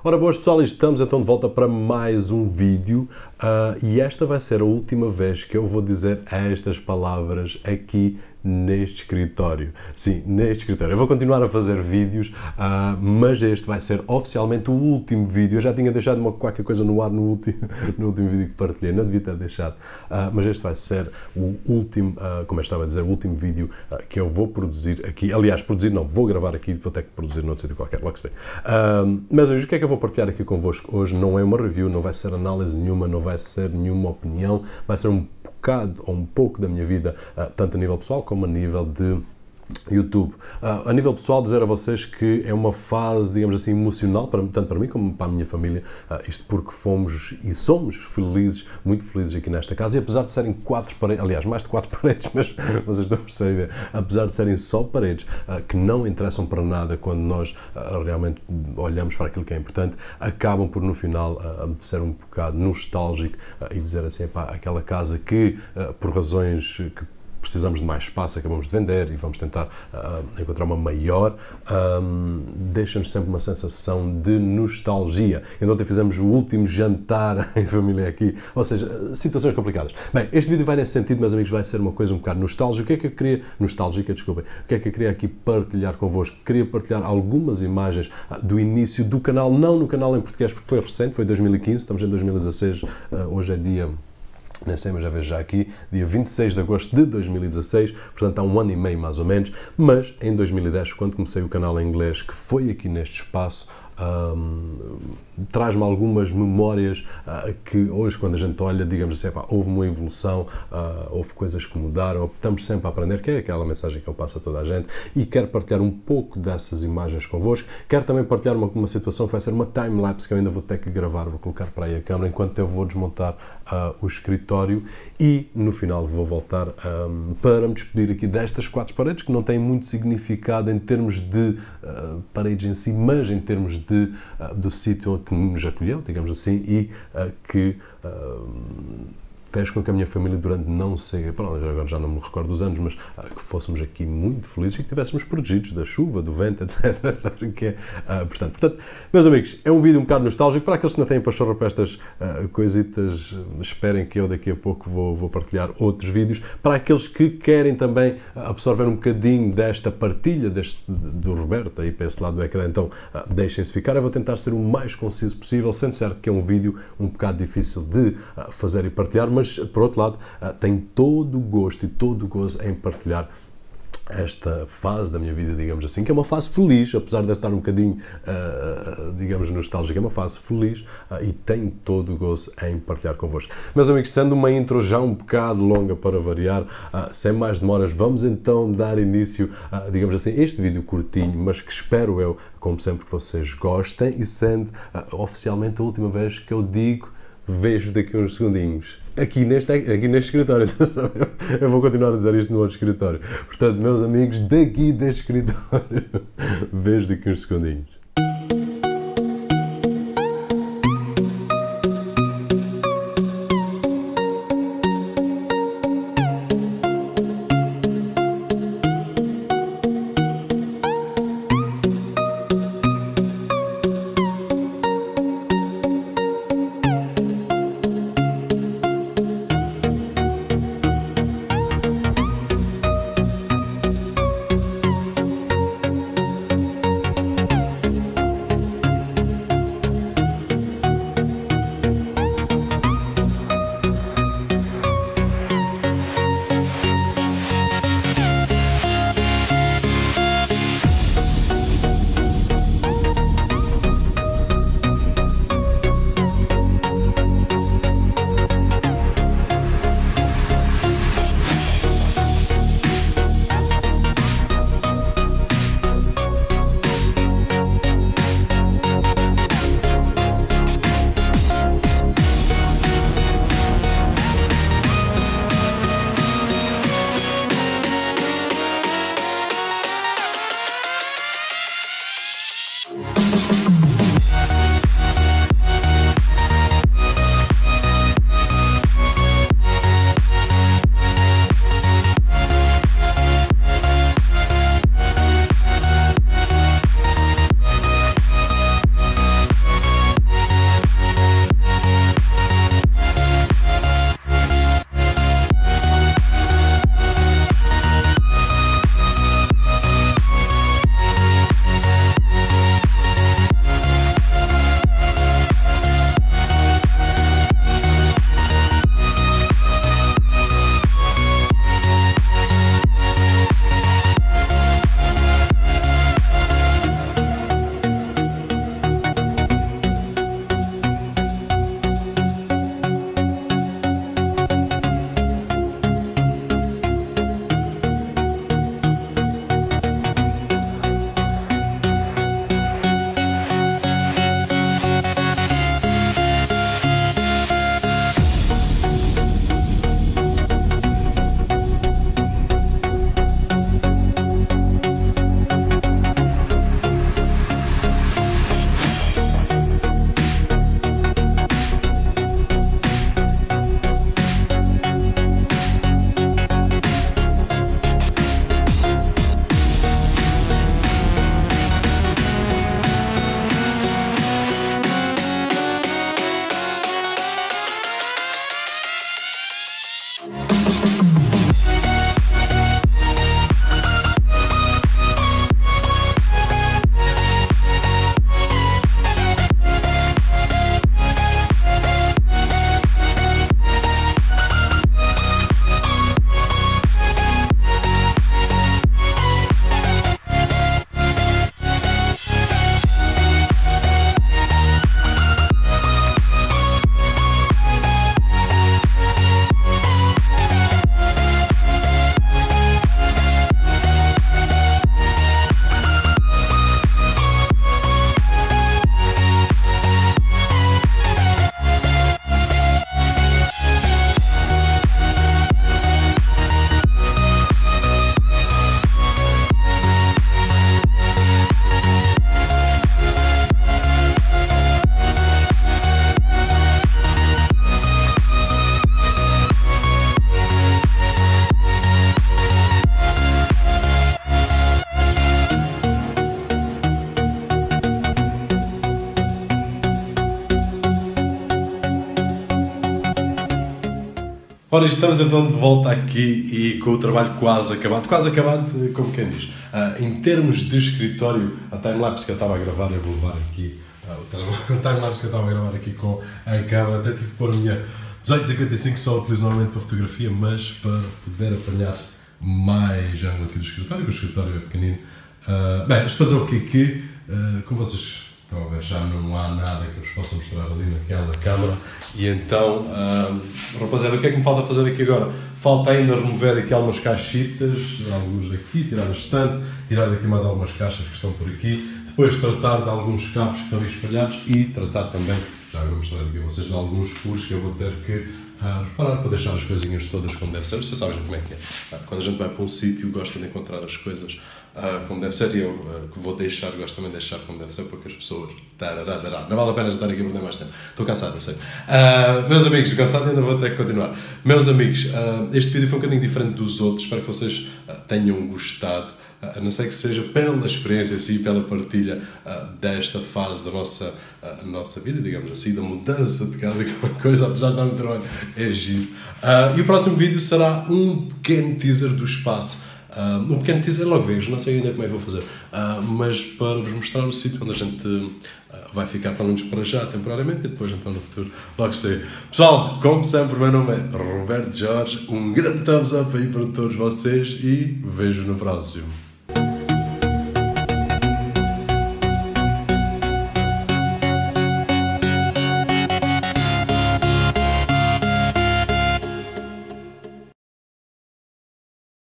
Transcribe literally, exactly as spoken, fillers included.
Ora boas pessoal, estamos então de volta para mais um vídeo uh, e esta vai ser a última vez que eu vou dizer estas palavras aqui neste escritório. Sim, neste escritório. Eu vou continuar a fazer vídeos, uh, mas este vai ser oficialmente o último vídeo. Eu já tinha deixado uma qualquer coisa no ar no último, no último vídeo que partilhei, não devia ter deixado, uh, mas este vai ser o último, uh, como eu estava a dizer, o último vídeo uh, que eu vou produzir aqui. Aliás, produzir não, vou gravar aqui, vou ter que produzir noutro sítio qualquer, logo se vê. Uh, mas hoje o que é que eu vou partilhar aqui convosco? Hoje não é uma review, não vai ser análise nenhuma, não vai ser nenhuma opinião, vai ser um bocado ou um pouco da minha vida, uh, tanto a nível pessoal como a nível de YouTube. Uh, a nível pessoal, dizer a vocês que é uma fase, digamos assim, emocional, para, tanto para mim como para a minha família, uh, isto porque fomos e somos felizes, muito felizes aqui nesta casa, e apesar de serem quatro paredes, aliás, mais de quatro paredes, mas vocês estão a perceber a ideia, apesar de serem só paredes, uh, que não interessam para nada quando nós uh, realmente olhamos para aquilo que é importante, acabam por no final uh, ser um bocado nostálgico uh, e dizer assim, pá, aquela casa que, uh, por razões que precisamos de mais espaço, acabamos de vender e vamos tentar uh, encontrar uma maior, um, deixa-nos sempre uma sensação de nostalgia. Então ontem fizemos o último jantar em família aqui, ou seja, situações complicadas. Bem, este vídeo vai nesse sentido, meus amigos, vai ser uma coisa um bocado nostálgica. O que é que eu queria, nostálgica, desculpem, o que é que eu queria aqui partilhar convosco? Queria partilhar algumas imagens uh, do início do canal, não no canal em português, porque foi recente, foi dois mil e quinze, estamos em dois mil e dezasseis, uh, hoje é dia... nem sei, mas já vejo já aqui, dia vinte e seis de agosto de dois mil e dezasseis, portanto há um ano e meio mais ou menos, mas em dois mil e dez, quando comecei o canal em inglês, que foi aqui neste espaço, Um, traz-me algumas memórias uh, que hoje, quando a gente olha, digamos assim, pá, houve uma evolução, uh, houve coisas que mudaram, estamos sempre a aprender, que é aquela mensagem que eu passo a toda a gente, e quero partilhar um pouco dessas imagens convosco. Quero também partilhar uma, uma situação que vai ser uma time-lapse, que eu ainda vou ter que gravar, vou colocar para aí a câmera, enquanto eu vou desmontar uh, o escritório, e no final vou voltar um, para me despedir aqui destas quatro paredes, que não têm muito significado em termos de uh, paredes em si, mas em termos de De, uh, do sítio que nos acolheu, digamos assim, e uh, que uh, fez com que a minha família durante não sei, pronto, agora já não me recordo dos anos, mas uh, que fôssemos aqui muito felizes e que estivéssemos protegidos da chuva, do vento, etcétera. que é, uh, portanto, portanto, meus amigos, é um vídeo um bocado nostálgico. Para aqueles que não têm pachorra para estas uh, coisitas, esperem que eu daqui a pouco vou, vou partilhar outros vídeos. Para aqueles que querem também absorver um bocadinho desta partilha deste, do Roberto, aí para esse lado do ecrã, então uh, deixem-se ficar. Eu vou tentar ser o mais conciso possível, sendo certo que é um vídeo um bocado difícil de uh, fazer e partilhar, mas Mas, por outro lado, tenho todo o gosto e todo o gozo em partilhar esta fase da minha vida, digamos assim, que é uma fase feliz, apesar de estar um bocadinho, uh, digamos, nostálgica, é uma fase feliz uh, e tenho todo o gozo em partilhar convosco. Meus amigos, sendo uma intro já um bocado longa para variar, uh, sem mais demoras, vamos então dar início, uh, digamos assim, a este vídeo curtinho, mas que espero eu, como sempre, que vocês gostem, e sendo uh, oficialmente a última vez que eu digo vejo daqui a uns segundinhos. Aqui neste, aqui neste escritório. Eu vou continuar a dizer isto no outro escritório. Portanto, meus amigos, daqui deste escritório, vejo daqui a uns segundinhos. Ora, estamos então de volta aqui e com o trabalho quase acabado, quase acabado, como quem diz. Uh, em termos de escritório, a timelapse que eu estava a gravar, eu vou levar aqui, uh, o timelapse que eu estava a gravar aqui com a câmera, até tive que pôr a minha dezoito cinquenta e cinco, só utilizo normalmente para fotografia, mas para poder apanhar mais ângulo aqui do escritório, porque o escritório é pequenino. Uh, bem, estou a dizer o que que, uh, como vocês estão a ver, já não há nada que eu vos possa mostrar ali naquela câmara, e então, uh, rapaziada, o que é que me falta fazer aqui agora? Falta ainda remover aqui algumas caixitas, alguns daqui, tirar a estante, tirar daqui mais algumas caixas que estão por aqui, depois tratar de alguns cabos que estão aí espalhados e tratar também, já vou mostrar aqui a vocês, de alguns furos que eu vou ter que uh, reparar para deixar as coisinhas todas como deve ser. Vocês sabem como é que é. Uh, quando a gente vai para um sítio, gosta de encontrar as coisas uh, como deve ser, e eu uh, que vou deixar, gosto também de deixar como deve ser, porque as pessoas... Tarará, tarará. Não vale a pena estar aqui a perder mais tempo. Estou cansado, eu sei. Uh, meus amigos, estou cansado e ainda vou ter que continuar. Meus amigos, uh, este vídeo foi um bocadinho diferente dos outros. Espero que vocês uh, tenham gostado. A não ser que seja pela experiência assim, pela partilha uh, desta fase da nossa, uh, nossa vida, digamos assim, da mudança de casa, que é uma coisa, apesar de dar muito trabalho, é giro. Uh, e o próximo vídeo será um pequeno teaser do espaço. Uh, um pequeno teaser, logo vejo, não sei ainda como é que vou fazer, uh, mas para vos mostrar o sítio onde a gente uh, vai ficar, pelo menos para já, temporariamente, e depois então no futuro, logo se vê. Pessoal, como sempre, o meu nome é Roberto Jorge, um grande thumbs up aí para todos vocês e vejo no próximo.